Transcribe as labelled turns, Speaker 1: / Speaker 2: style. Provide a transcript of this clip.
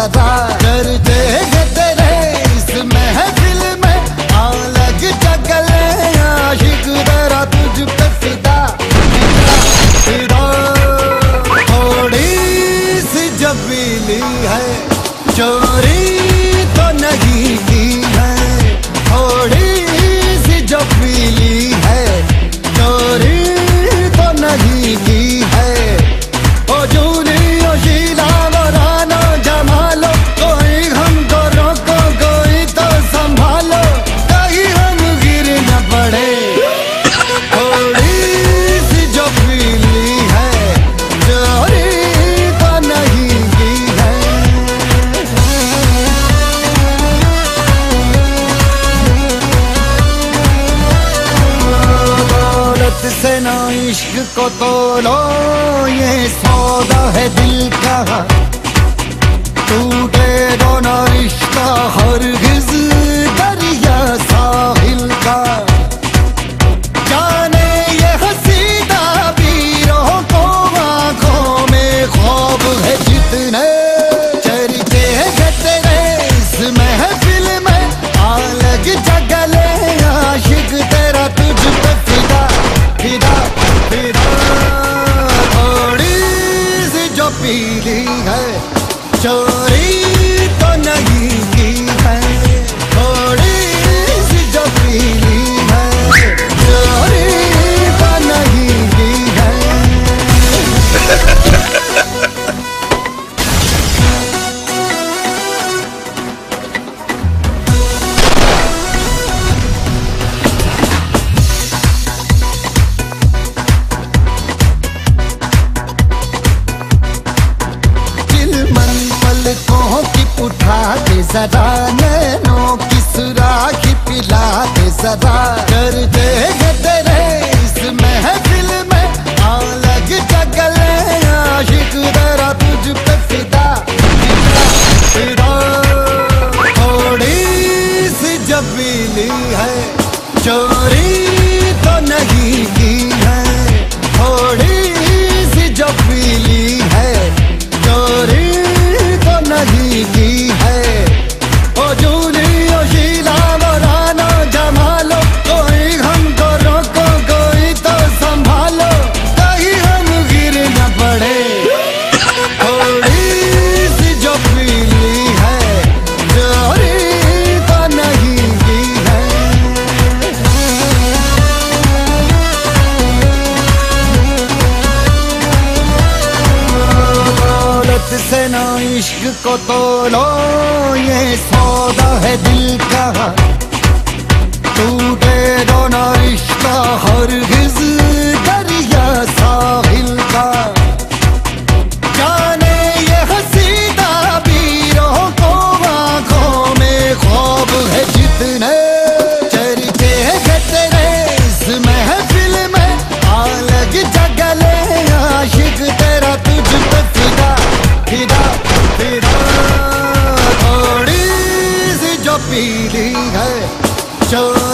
Speaker 1: जरा डरते हैं तेरे इस महफिल में अलग जगले आशिक तेरा तुझ पे फिदा फिदा थोड़ी सी जबीली है चोरी तो नहीं की है थोड़ी सी जबीली है चोरी तो नहीं की है ओ जूनी ओ शीला वो रानो जमालो कोई हमको रोको कोई तो संभालो कहीं हम गिर न पड़े थोड़ी सी जो पीली है चोरी तो नहीं की है दौलत से ना इश्क को तोलो ये सौदा है दिल का टूटे दो ना रिश्ता हरगिज़ दरिया साहिल का जाने ये हंसी ताबीरों को आंखों में ख्वाब है जितने चर्चे हैं तेरे इस महफिल में अलग जगले आशिक तेरा तुझ पे फिदा फिदा फिदा थोड़ी सी जो पीली है चोरी तो नहीं की है थोड़ी सी जो पीली है चोरी तो नहीं की है पलकों की उठा के जरा नैनों की सुराखी पिला के जरा करते हैं तेरे इस महफिल में अलग जगले आशिक तेरा तुझ पे फिदा फिदा थोड़ी सी जबीली है चोरी तो नहीं की है थोड़ी सी जबीली है चोरी नहीं की है ओ जूनी ओ शीला वो रानो जमालो कोई हमको रोको कोई तो संभालो कहीं हम गिर न पड़े थोड़ी सी जो पीली है चोरी तो नहीं की है दौलत से ना इश्क को तोलो ये सौदा है दिल का टूटे दो ना रिश्ता हरगिज़ दरिया साहिल का जाने ये हंसी ताबीरों को आंखों में ख्वाब है जितने चर्चे हैं तेरे इस महफिल में अलग जगले आशिक तेरा तुझ पे फिदा फिदा फिदा थोड़ी सी जो पीली है